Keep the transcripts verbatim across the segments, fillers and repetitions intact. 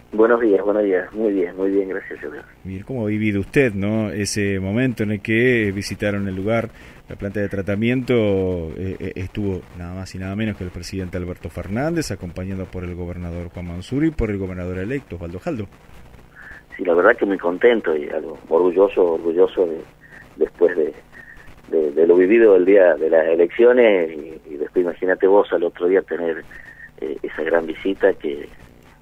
Buenos días, buenos días. Muy bien, muy bien, gracias a Dios. Bien, ¿cómo ha vivido usted, no, ese momento en el que visitaron el lugar, la planta de tratamiento? Eh, eh, estuvo nada más y nada menos que el presidente Alberto Fernández, acompañado por el gobernador Juan Mansur y por el gobernador electo, Osvaldo Jaldo. Sí, la verdad que muy contento y algo orgulloso, orgulloso de, después de, de, de lo vivido el día de las elecciones y, y después imagínate vos al otro día tener eh, esa gran visita que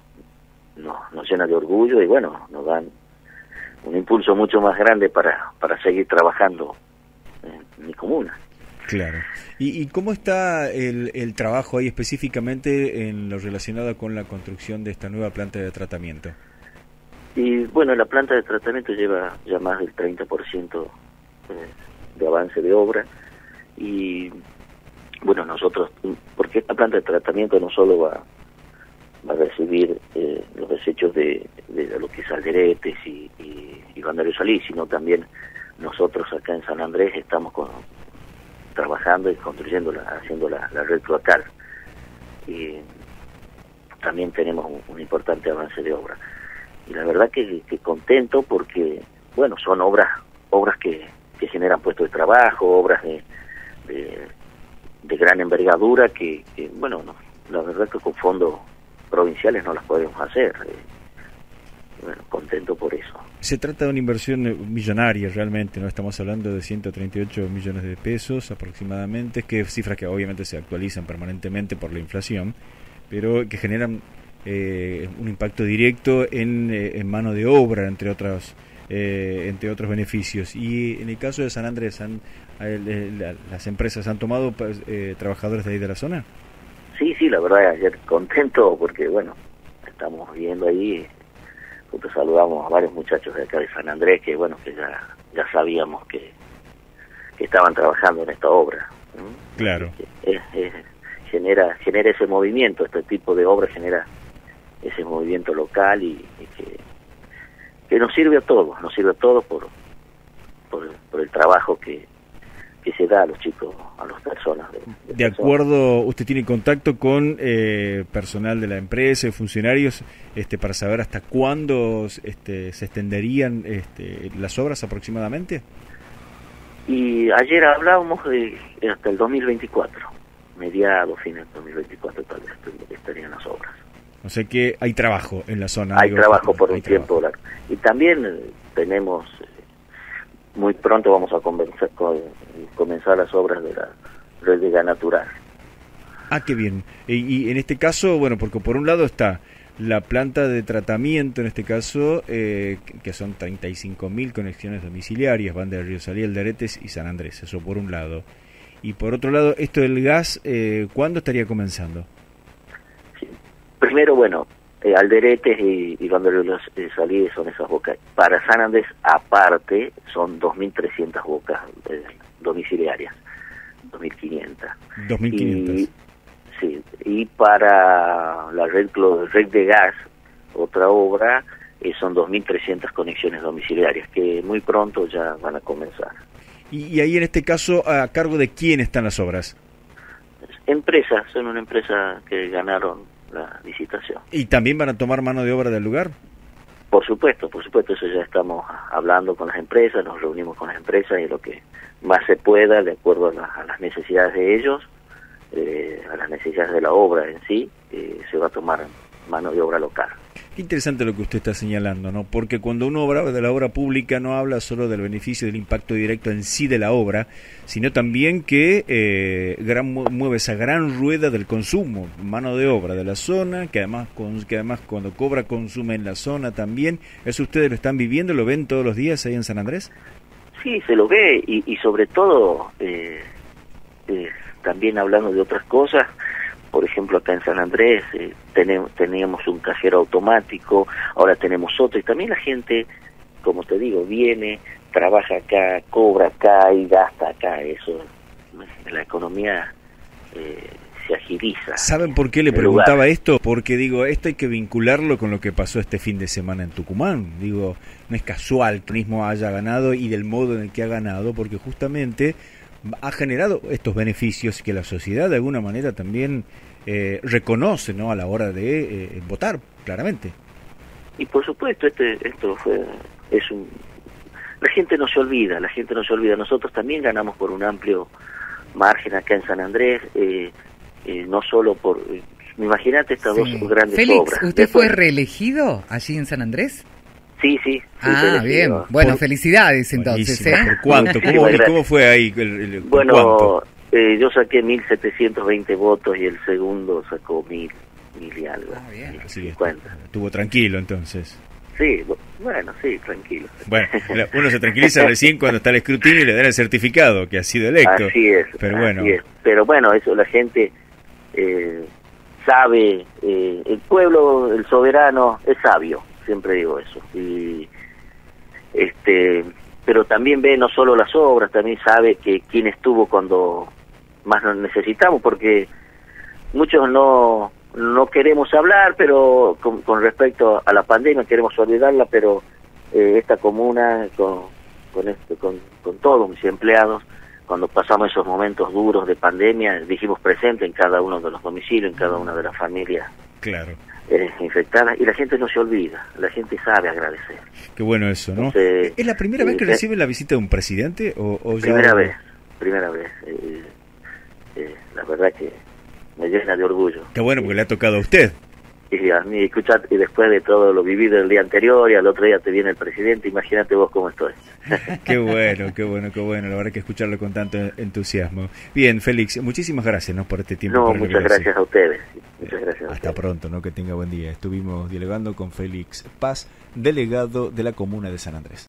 nos, nos llena de orgullo y bueno, nos dan un impulso mucho más grande para, para seguir trabajando en mi comuna. Claro. ¿Y, y cómo está el, el trabajo ahí específicamente en lo relacionado con la construcción de esta nueva planta de tratamiento? Y bueno, la planta de tratamiento lleva ya más del treinta por ciento eh, de avance de obra y bueno, nosotros, porque esta planta de tratamiento no solo va, va a recibir eh, los desechos de, de lo que es Alderetes y, y, y Bandario Salí, sino también nosotros acá en San Andrés estamos con, trabajando y construyendo, la, haciendo la, la red cloacal y también tenemos un, un importante avance de obra. Y la verdad que, que contento porque, bueno, son obras obras que, que generan puestos de trabajo, obras de, de, de gran envergadura que, que bueno, no, la verdad que con fondos provinciales no las podemos hacer. Eh, bueno, contento por eso. Se trata de una inversión millonaria realmente, ¿no? Estamos hablando de ciento treinta y ocho millones de pesos aproximadamente, que cifras que obviamente se actualizan permanentemente por la inflación, pero que generan eh, un impacto directo en, eh, en mano de obra, entre otros eh, entre otros beneficios. Y en el caso de San Andrés, han, eh, la, las empresas han tomado eh, trabajadores de ahí de la zona. Sí, sí, la verdad, ayer contento porque, bueno, estamos viendo ahí, justo saludamos a varios muchachos de acá de San Andrés que, bueno, que ya ya sabíamos que, que estaban trabajando en esta obra. ¿Mm? Claro. Es, es, genera genera ese movimiento, este tipo de obra genera ese movimiento local y, y que, que nos sirve a todos, nos sirve a todos por, por, por el trabajo que, que se da a los chicos, a las personas. De, de, de acuerdo, usted tiene contacto con eh, personal de la empresa, funcionarios, este, para saber hasta cuándo este, se extenderían este, las obras aproximadamente. Y ayer hablábamos de hasta el dos mil veinticuatro, mediados, fines del dos mil veinticuatro tal vez estarían las obras. O sea que hay trabajo en la zona. Hay digo, trabajo por un hay tiempo trabajo. largo. Y también eh, tenemos, eh, muy pronto vamos a comenzar, con, comenzar las obras de la red de gas natural. Ah, qué bien. Y, y en este caso, bueno, porque por un lado está la planta de tratamiento, en este caso, eh, que son treinta y cinco mil conexiones domiciliarias, van de Río Salí, Alderetes y San Andrés, eso por un lado. Y por otro lado, esto del gas, eh, ¿cuándo estaría comenzando? Sí. Primero, bueno, eh, Alderetes y, y Bandario Salí son esas bocas. Para San Andrés, aparte, son dos mil trescientas bocas eh, domiciliarias, dos mil quinientas. dos mil quinientas. Y, sí, y para la red, red de gas, otra obra, eh, son dos mil trescientas conexiones domiciliarias, que muy pronto ya van a comenzar. Y, y ahí en este caso, ¿a cargo de quién están las obras? Empresas, son una empresa que ganaron la licitación. ¿Y también van a tomar mano de obra del lugar? Por supuesto, por supuesto, eso ya estamos hablando con las empresas, nos reunimos con las empresas y lo que más se pueda, de acuerdo a, la, a las necesidades de ellos, eh, a las necesidades de la obra en sí, eh, se va a tomar mano de obra local. Qué interesante lo que usted está señalando, ¿no? Porque cuando uno habla de la obra pública no habla solo del beneficio, del impacto directo en sí de la obra, sino también que eh, gran, mueve esa gran rueda del consumo, mano de obra de la zona, que además con, que además cuando cobra consume en la zona también. ¿Eso ustedes lo están viviendo, lo ven todos los días ahí en San Andrés? Sí, se lo ve y, y sobre todo, eh, eh, también hablando de otras cosas, por ejemplo, acá en San Andrés eh, tenemos, teníamos un cajero automático, ahora tenemos otro, y también la gente, como te digo, viene, trabaja acá, cobra acá y gasta acá. Eso, la economía eh, se agiliza. ¿Saben por qué le preguntaba lugar. esto? Porque digo, esto hay que vincularlo con lo que pasó este fin de semana en Tucumán. Digo, no es casual que el turismo haya ganado y del modo en el que ha ganado, porque justamente ha generado estos beneficios que la sociedad de alguna manera también eh, reconoce, ¿no?, a la hora de eh, votar, claramente. y por supuesto este esto fue es un la gente no se olvida, la gente no se olvida. Nosotros también ganamos por un amplio margen acá en San Andrés, eh, eh, no solo por... Eh, imagínate estas sí. dos grandes Félix, obras. ¿usted Después, fue reelegido allí en San Andrés? Sí, sí. sí ah, bien. Bueno, por, felicidades entonces. ¿eh? ¿Por cuánto? ¿Cómo, ¿Cómo fue ahí? El, el, bueno, eh, yo saqué mil setecientos veinte votos y el segundo sacó mil, mil y algo. Ah, bien. Así estuvo tranquilo entonces. Sí, bueno, sí, tranquilo. Bueno, uno se tranquiliza recién cuando está el escrutinio y le dan el certificado que ha sido electo. Así es. Pero bueno, así es. Pero bueno, eso la gente eh, sabe, eh, el pueblo, el soberano es sabio, siempre digo eso. Y este, pero también ve no solo las obras, también sabe que quién estuvo cuando más nos necesitamos, porque muchos no no queremos hablar, pero con, con respecto a la pandemia queremos olvidarla, pero eh, esta comuna con con, este, con con todos mis empleados, cuando pasamos esos momentos duros de pandemia, dijimos presente en cada uno de los domicilios, en cada una de las familias claro. eh, infectadas, y la gente no se olvida, la gente sabe agradecer. Qué bueno eso, ¿no? Entonces, ¿Es la primera eh, vez que eh, recibe la visita de un presidente? o, o Primera ya... vez, primera vez. Eh, eh, la verdad que me llena de orgullo. Qué bueno, porque le ha tocado a usted. Y a mí, escuchar, y después de todo lo vivido el día anterior y al otro día te viene el presidente, imagínate vos cómo estoy. Qué bueno, qué bueno, qué bueno, la verdad que escucharlo con tanto entusiasmo. Bien, Félix, muchísimas gracias, ¿no? Por este tiempo. No, muchas gracias a ustedes. Muchas gracias. Hasta pronto, ¿no? Que tenga buen día. Estuvimos dialogando con Félix Paz, delegado de la comuna de San Andrés.